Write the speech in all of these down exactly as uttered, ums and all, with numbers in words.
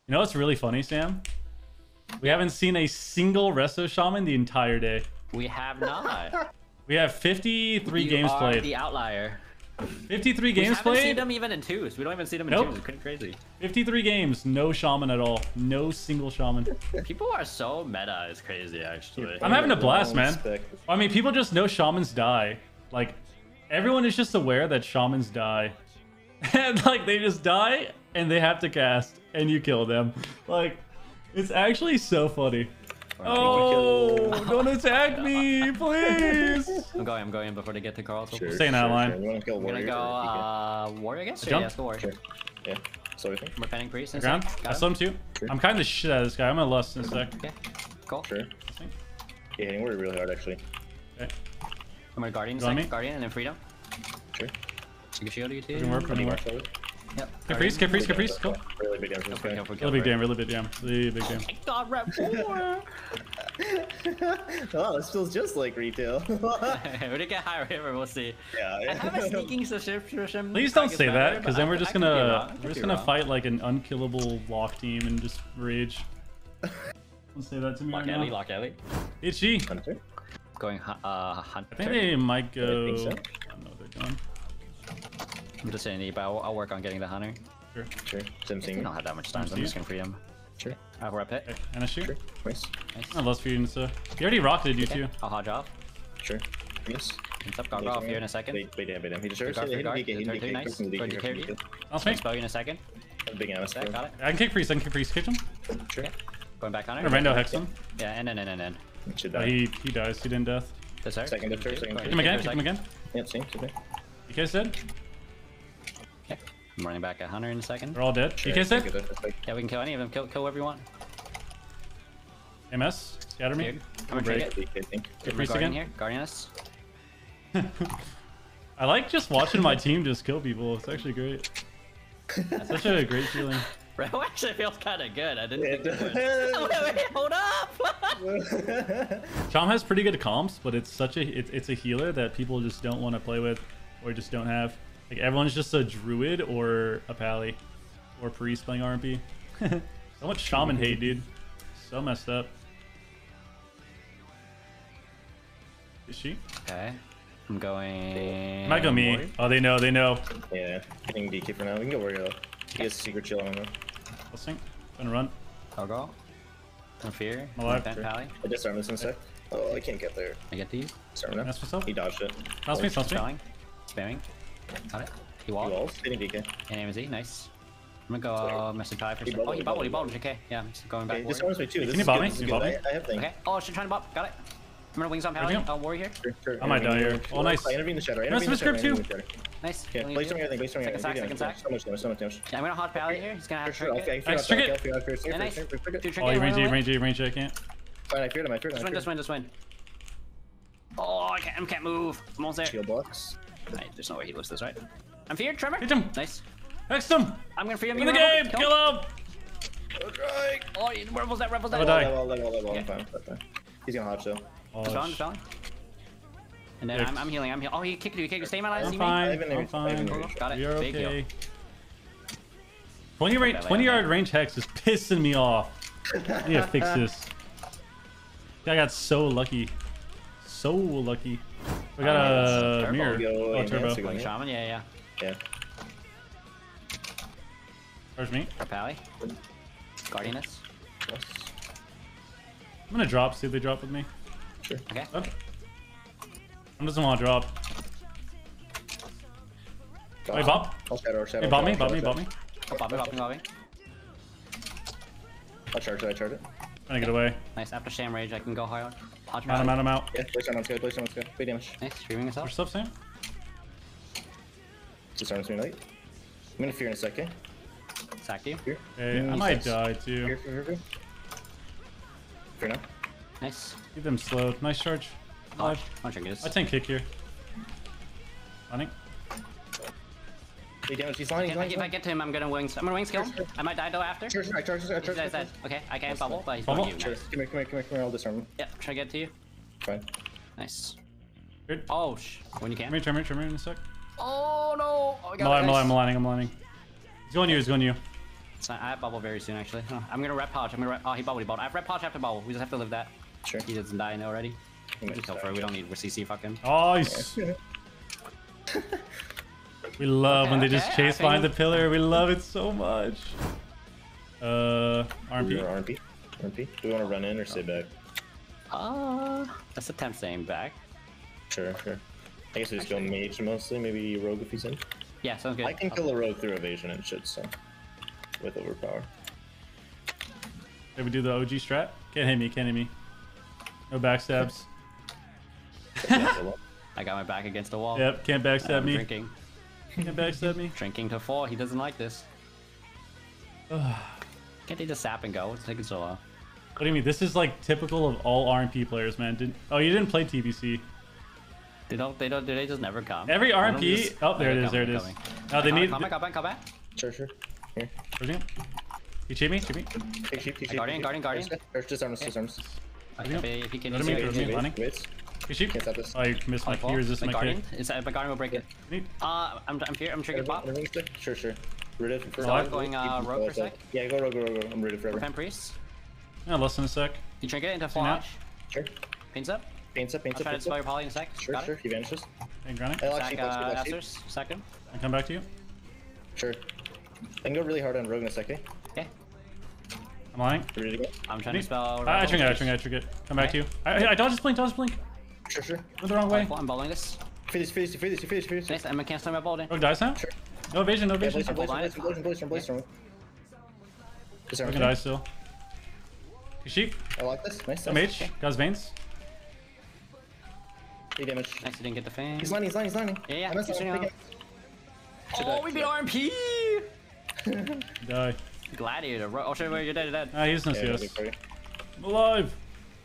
You know what's really funny, Sam? We haven't seen a single Resto Shaman the entire day. We have not. We have fifty-three you games are played. the outlier. fifty-three We games haven't seen played? them even in twos. We don't even see them in Nope. twos. It's pretty crazy. fifty-three games, no Shaman at all. No single Shaman. People are so meta. It's crazy, actually. I'm having a blast, man. Spec. I mean, people just know Shamans die. Like, everyone is just aware that Shamans die. And, like, they just die, and they have to cast, and you kill them. Like, it's actually so funny. Oh, don't attack me, please. I'm going. I'm going before they get to Carl. Sure, Stay in that sure, line. Sure. You want to kill I'm gonna warrior? go or uh, warrior, I guess. Jump? Yeah, let's go warrior. Sure. Yeah. So we think. We're penning priest. in a Ground. sec. I Got saw him. him too. Sure. I'm kind of shit out of this guy. I'm gonna lust in a sec. Okay. Cool. Sure. Yeah, hitting warrior really hard actually. Okay. I'm gonna guardian. Go on Second me. guardian, and then freedom. Sure. Take a shield, you two. Doesn't work. Doesn't work. Sorry. Yep. Caprice, Caprice, Caprice. Go. Really big damage. Go This for it, guy. go for it, go Really big for it. damn. Really big damn. Really big damn. God, rep four. Oh, this feels just like retail. When it get higher, whatever, we'll see. Yeah. I have a sneaking suspicion. Please don't Target's say better, that, but because then I- we're I just could be wrong. gonna I could we're just be gonna wrong. fight like an unkillable lock team and just rage. Don't say that to me Lock right Ellie, now. lock Ellie. Itchy. Hunter. Going hu- uh hunter. I think they might go. think so. I don't know what they're going. I'm just saying, but I'll, I'll work on getting the hunter. Sure. Sure. Same They thing. don't have that much time, so I'm just gonna free him. Sure. I have a rep hit. Okay. And a shoot. Sure. Nice. Nice. I love feeding so. He already rocketed you Okay, too. I'll hodge off. Sure. Yes. What's up, Gargoyle off here in a second. Wait, wait, wait, wait. He just Free started guard, free hitting guard. D K, hitting Third D K, two, nice. hitting D K, Go to hitting carry D K. I'll swing. Spell you in a second. Big Anna That, got it. I can kick priest. I can kick priest. Kick him. Sure. Going back on I'm it. gonna rando hex him. Yeah, and then and then and then. Should Oh, die. he he dies. He didn't death. This hurt. Second, third, second, Go third. Kick him again. for Kick a him again. Yep, same. Same. E K said. Okay. I'm running back at Hunter in a second. They're all dead. Sure. E K said. Take it, take it. Yeah, we can kill any of them. Kill, kill whoever you want. M S. Scatter me. Dude, I'm gonna Break. take it. D K, I think. Kick I'm priest guardian again. here. Guardian us. I like just watching my team just kill people. It's actually great. It's such a great feeling. Bro, actually feels kind of good. I didn't It think it would. does. wait, wait, hold up. Chom has pretty good comps, but it's such a it, it's a healer that people just don't want to play with or just don't have. Like everyone's just a druid or a pally or priest playing R M P. So much shaman hate, dude. So messed up. Is she? Okay. I'm going. Might go me. Warrior. Oh, they know. They know. Yeah, hitting D K for now. We can go warrior though. He has a secret chill on him. Let's think. Gonna run. I'll go. No fear. I'm alive. Bent pally. I disarm this in a sec. Oh, I can't get there. I get these. Disarm now. That's what's up. He dodged it. Mouse me. Mouse me. Spelling. Spamming. Got it. He He walled. walls. Hitting D K. And aim is E. Nice. I'm gonna go uh, Message Pally for a He second. Oh, bubbled, he he bubbled, he bubbled. bubbled. Okay, yeah, I'm just going back. Okay, Warrior. disarms me too. This Can you is bomb good, me? this is Can you good. bomb I, me? I have things. Okay. Oh, she's trying to bop. Got it. I'm gonna wings on Pally. Where'd you Oh, Warrior here. Sure, sure. I might die here. Oh, nice. I intervene in the shadow. I Nice intervene in the script shadow. too. I intervene in the shadow. Nice. Yeah, Really place good. on everything. Place on Second sack, everything. second sack. So much damage. So much damage. Yeah, I'm gonna hot Pally here. He's gonna have Sure, sure. trick Okay, it. I Nice, fear trick out, it. I fear out, fear out, fear Yeah, out, nice. fear out, fear out, fear out. Do trick Oh, it. you Win, range, win, you win. range, you range. I can't. Fine, I feared him. I feared him. Just I win, just feared win, just win. Oh, I can't, I can't move. I'm almost there. him. Shield blocks. Right, there's no way he lives this, right? I'm feared, Tremor. Hit him. Nice. Next him. I'm gonna free him. In you the remember? game. Kill Kill him. Okay. Oh, he rebels that, rebels that. I'll die. Level, level, level. I'm Yeah. fine. I'm fine. He's gonna hotch though. Oh, Just on, sh- just on. And then Six. I'm, I'm healing, I'm healing. Oh, he kicked you, he kicked you. Stay in my line, I'm see me? fine. I haven't I'm even- I haven't fine. even- Got it. We are Big okay. heal. twenty, range, Okay, twenty wait, yard wait. range hex is pissing me off. I need to fix this. I got so lucky. So lucky. We got Oh, a turbo. mirror. Go Oh, in, turbo. that's a good Going one. shaman, yeah, yeah. Yeah. Charge me. For Pally. Guardianess. Yes. I'm gonna drop. See if they drop with me. Sure. Okay. Oh. I doesn't want to drop. Wait, Bob. I'll shadow, I'll shadow. Hey, bot me, I'll bot me, shadow, bot me. Oh, Bobby, Bobby, Bobby. I'll charge it, I charge it. Trying to get away. Nice. After Sham Rage, I can go hard. Hot I'm out, I'm out, I'm out. Yeah, place on, let's go, place on, let's go. Big damage. Nice. Streaming us up. What's up, Sam? Disarms me late. I'm gonna fear in a second. Sacked you. Fear. Okay, I Mm, might nice. die Fear, too. fear, fear, fear. Fear now. Nice. Keep them slow. Nice charge. Dodge. Alive. I'll drink this. I tank kick here. Running. Big damage, he's lying, he's If I, lying. if I get to him, I'm gonna wings. I'm gonna wings kill. I might die though after. Charge, I charge, I charge, I He's dead, he's dead. charge. Okay, I can't Nice. bubble, but he's Bubble? going you. Sure. Nice. Come here, come here, come here, come here, I'll disarm him. Yeah, try to get to you. Fine. Nice. Good. Oh, sh. When you can. Trim me, trim me, trim me in a sec. Oh no! Oh, I I'm got alive, I'm it. alive, I'm Nice. aligning, I'm aligning. He's going you, he's going you. So I have bubble very soon, actually. Oh, I'm gonna rep pouch. I'm gonna rep. Oh, he bubbled. He bubbled. I have rep pouch after bubble. We just have to live that. Sure. He doesn't die now already. He might Just go die. for it. We don't need C C fucking. Nice. We love Okay, when they okay, just I chase think- behind the pillar. We love it so much. Uh, R M P. R M P. R M P. Do we want to run in or stay back? Uh, let's attempt staying back. Sure, sure. I guess we just Actually- go mage mostly. Maybe rogue if he's in. Yeah, sounds good. I can kill a rogue through evasion and shit, so with overpower. Did we do the O G strat? Can't hit me. Can't hit me. No backstabs. I got my back against the wall. Yep. Can't backstab I'm me. drinking. Can't backstab me. Drinking to four. He doesn't like this. Can't they just sap and go? What's taking so long? What do you mean? This is like typical of all R M P players, man. Did oh you didn't play T B C? They don't. They don't. Do they just never come? Every Why R M don't P. they just- Oh, there it Okay, is. There it coming, is. coming. No, they Come need. back, come back, come back, come back. Sure, sure. Here. Where's he? He cheat me. Cheat me. Take sheep, take sheep. Guardian, take sheep. guardian, guardian. First, just arms, just arms. Okay, if he- if he can Go to use me, it, go to me. Wait, Running. wait. He cheat. Can't stop this. Oh, I missed my. Like, He resisted my my guardian. kick. Is that my guardian will break it? Neat. Uh, I'm I'm here. I'm triggered pop. Sure, sure. Rooted for So I'm going, uh, rogue for a sec? Yeah, go rogue, go rogue, go. I'm rooted forever. Pen priest. Yeah, less than a sec. You trigger it into now. flash. Sure. Paints up. Paints up, paints I'll up, try to paints dispel up. your poly in a sec. Sure, Got sure. it. He vanishes. Hey, Granite. I'll Sack actually uh, flash, flash. Esther's second. I come back to you. Sure. I can go really hard on rogue in a second. Okay. I'm lying. Ready to go? I'm trying Me? to spell. I, I trinket. I trinket. I trinket. Come back to you. I, I, I dodge this blink. Dodge this blink. Sure, sure. Went the wrong way. I'm bowling this. Finish, finish, finish, finish, finish. Nice. I'm gonna cancel my bowling. Rogue dies now. Sure. No evasion. No Yeah, evasion. blaze, I'm blaze, blaze, blaze, blaze, blaze, blaze, blaze. Just Rogue arms. dies still. He sheep. I like this. Nice. I'm nice. H. Got his veins. Eight damage. Nice, you didn't get the fan. He's landing, he's landing, he's landing. Yeah, yeah, I missed he's him. shooting Take out. him. Oh, we beat R M P. Die. Gladiator. Ro- Oh shit, wait, you're dead, you're dead. Ah, he's no Yeah, C I'll S. do it for you. I'm alive.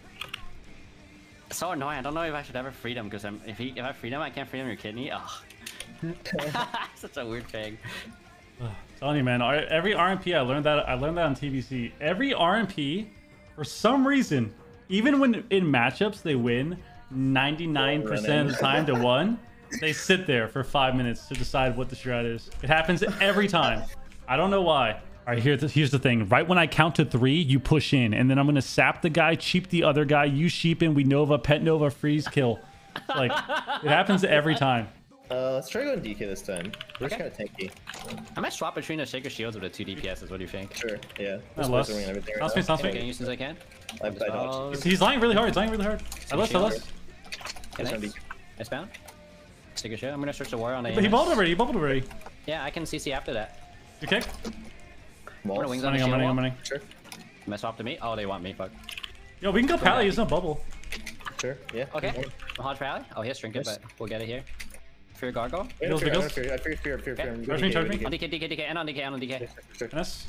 So annoying. I don't know if I should ever freedom because I'm if he if I freedom I can't freedom your kidney. Ugh. Such a weird thing. Telling you, man. R- Every R M P I learned that I learned that on T V C. Every R M P, for some reason, even when in matchups they win ninety-nine percent of the time to one, they sit there for five minutes to decide what the strat is. It happens every time. I don't know why. All right, here's the, here's the thing. Right when I count to three, you push in, and then I'm gonna sap the guy, cheap the other guy, you sheep in, we Nova, pet Nova, freeze, kill. Like it happens every time. Uh, let's try going D K this time. We're Okay. just kind of tanky. I might swap between the Shaker Shields with the two D P Ss. What do you think? Sure, yeah. Not Let's less. go and everything right Sounds now. me, sounds Okay, me. getting you as soon as I can. I, I dodged. He's, he's lying really hard. He's lying really hard. I lost. I lost. Okay, This one nice. D K. Nice bound. Shaker Shield. I'm gonna search the war on the. But he bubbled already. He bubbled already. Yeah, I can C C after that. You kick? Walls. wings I'm on running. the I'm shield running. I'm wall. running. Sure, Am I swap to me? Oh, they want me. Fuck. Yo, we can go Pally. There's no bubble. sure, yeah. Okay. Hodge Rally. Oh, he has trinket, Yes. but we'll get it here. Fear Gargoyle. Wait, I Heals, fear, I heals. fear, I fear, fear, fear, fear. Okay. I'm Charge going me, D K, charge me. D K. On D K, D K, D K, and on D K, and on D K. Sure. Yes.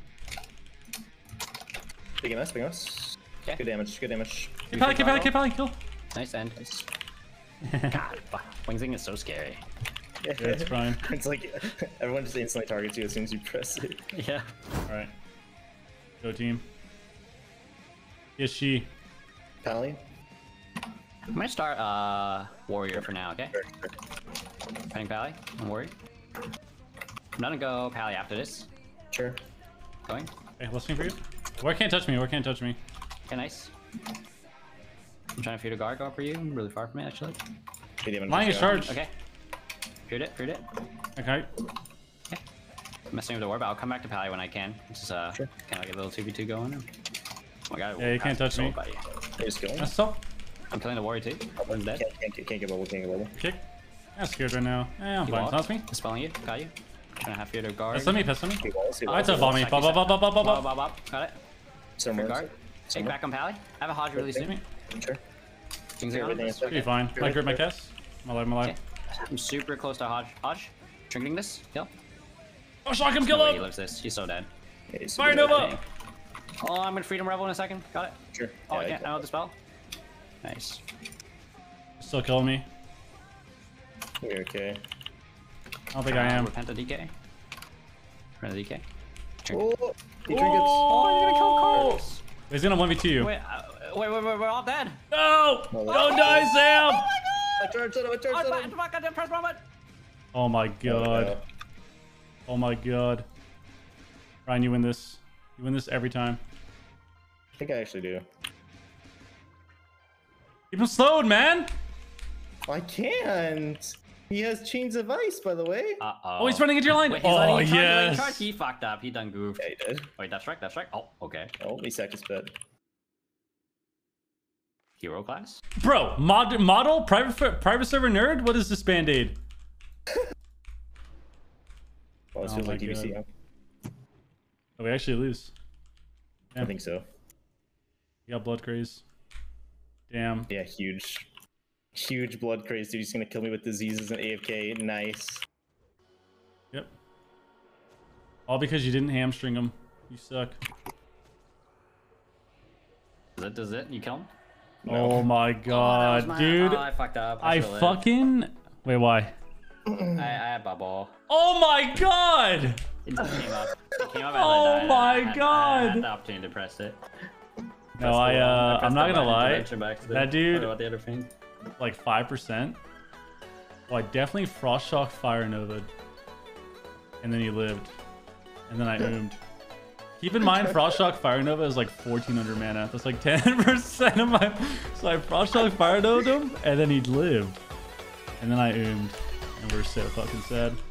Big M S, big M S. Okay. Good damage, good damage. Keep Pally. Keep Pally. Keep Pally. Kill. Nice end. Nice. God, fuck. Wingsing is so scary. Yeah, Yeah, it's fine. It's like everyone just instantly targets you as soon as you press it. Yeah. All right. Go team. Yes, she. Pally? I'm gonna start uh Warrior for now, okay? Sure, sure. Penning Pally and Warrior. I'm gonna go Pally after this. Sure. Going. Hey, listening for you. War can't touch me. War can't touch me. Okay, nice. I'm trying to feed a Gargoyle for you. I'm really far from it, actually. Good damage. Mine is charged. Okay. Feared it, feared it. Okay. I'm messing with the war, but I'll come back to Pally when I can. This is uh, Sure. kind of like a little two v two going. Oh my god. Yeah, you can't touch me. Buddy. You're skilling? That's so. I'm killing the warrior too. One's dead. Can't, can't, can't get bubble, can't get bubble. Kick. I'm scared right now. Eh, I'm He fine. walked. Sounds me. Dispelling you. Got you. Trying to have fear to guard. Pest on me. Pest on me. He walls, he I walls. took bomb me. Bop, bop, bop, bop, bop, bop, Bob, bop. bob, bob. Got it. Some Fear more. guard. Take back on Pally. I have a Hodge really soon. Sure. Things are Everything on. is Should be fine. Sure, I grip my sure. cast. I'm alive. I'm alive. Okay. I'm super close to Hodge. Hodge. Trinketing this. Kill. Oh, shock him. No Kill way he him. lives this. He's so dead. Yeah, he's Fire super Nova. good. Oh, I'm gonna Freedom Rebel in a second. Got it. Sure. Oh, Yeah, yeah, I- I know the spell. Nice. Still killing me. You're okay. I don't think I am. Repent the D K. Repent the D K. Oh, he trinkets. Oh, you're gonna kill Carlos. He's gonna one v two you. Wait, uh, wait, wait, wait, we're all dead. No! No, Don't die, Sam! I charged it, I Oh, charged it's it. back, it's back, goddamn press moment. Oh my Oh, god. no. Oh my god. Ryan, you win this. You win this every time. I think I actually do. Keep him slowed, man. I can't. He has chains of ice, by the way. Uh oh. Oh, he's running into your line. Wait, he's Oh, letting you charge, he's letting you charge. yes. He fucked up. He done goofed. Yeah, he did. Wait, that's right. That's right. Oh, okay. Oh, he sacked his bet. Hero class. Bro, mod model private private server nerd. What is this band-aid? Oh, this Oh feels my like D B C. God. Huh? Oh, we actually lose. I think so. You got blood craze. Damn. Yeah, huge. Huge blood craze, dude. He's gonna kill me with diseases and A F K. Nice. Yep. All because you didn't hamstring him. You suck. Does it? Does it? You kill him? No. Oh my Oh, that god, was my- dude. Oh, I fucked up. I should've lived. fucking... Wait, why? I, I had bubble. Oh my god! It just came up. It came up Oh as I died. my I had, God. I had the opportunity to press it. No, I, uh, I'm not gonna lie. That dude- About the other thing. Like five percent. Well, I definitely Frost Shock Fire Nova. And then he lived. And then I oomed. Keep in mind, Frost Shock Fire Nova is like fourteen hundred mana. That's like ten percent of my... So I Frost Shock Fire Nova him, and then he lived. And then I oomed. And we're so fucking sad.